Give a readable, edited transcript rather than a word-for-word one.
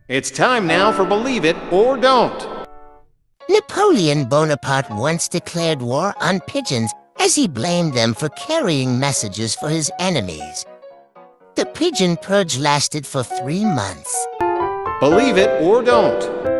It's time now for Believe It or Don't. Napoleon Bonaparte once declared war on pigeons as he blamed them for carrying messages for his enemies. The pigeon purge lasted for 3 months. Believe It or Don't.